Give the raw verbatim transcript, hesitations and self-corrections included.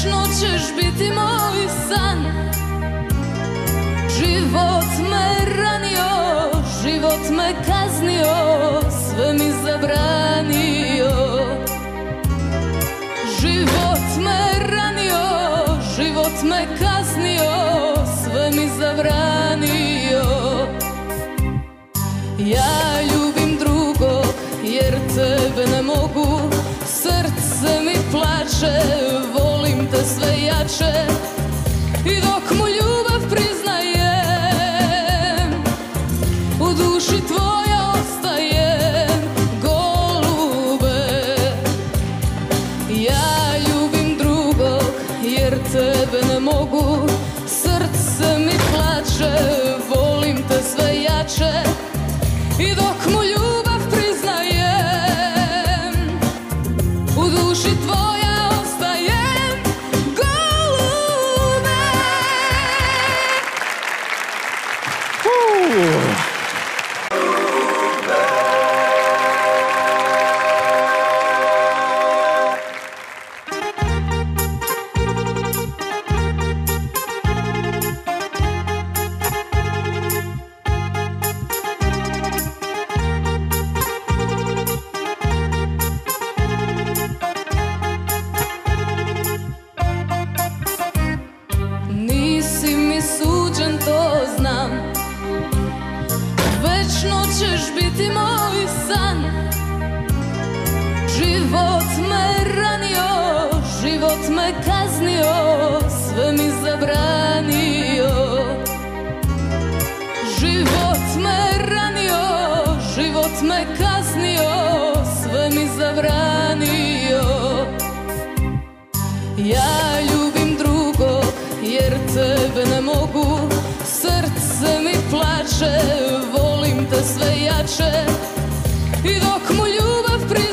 Večno ćeš biti moj san. Život me ranio, život me kaznio, sve mi zabranio. Život me ranio, život me kaznio, sve mi zabranio. Ja ljubim drugog jer tebe ne mogu, srce mi plače, volim te sve jače. I dok mu ljubav priznajem, u duši tvoja ostajem, golube. Ja ljubim drugog jer tebe ne mogu, srce mi plače, volim te sve jače. I dok mu ljubav priznajem, u duši tvoja ostajem, golube. Uh. Nisi mi suđen, to znam. Večno ćeš biti moj san. Život me ranio, život me kaznio, sve mi zabranio. Život me ranio, život me kaznio, sve mi zabranio. Ja ljubim drugog jer tebe ne mogu, srce mi plače, volim te sve jače. I dok mu ljubav priznajem,